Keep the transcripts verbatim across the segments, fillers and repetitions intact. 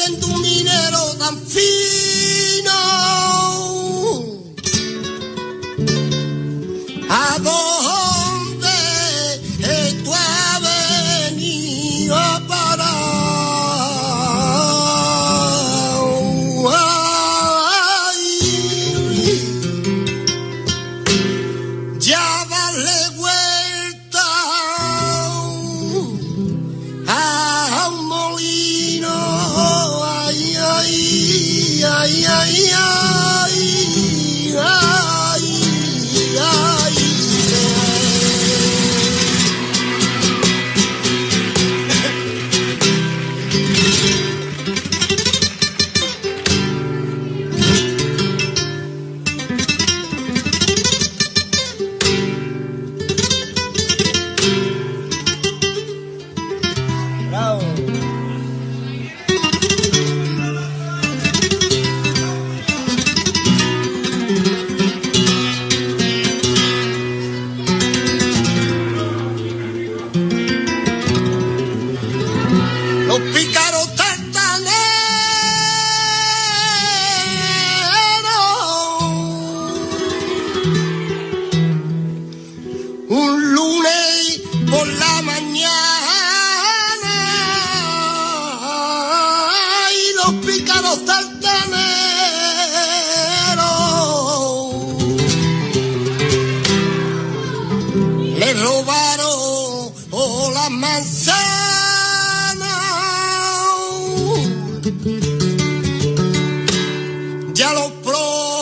viendo un minero tan fino. ¿A dónde tú has venido a parar? Ya dale vuelta a un molino, ay, ay, ay, ay, ay, ay, ay. Los pícaros tartaneros, un lunes por la mañana, y los pícaros tartaneros le robaron oh, las manzanas. Ya lo probé,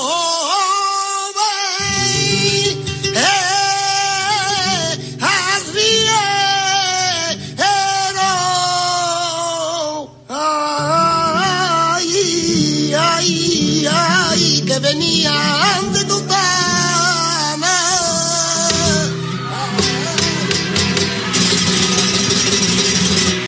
eh, arriero, ay, ay, ay, que venían de total.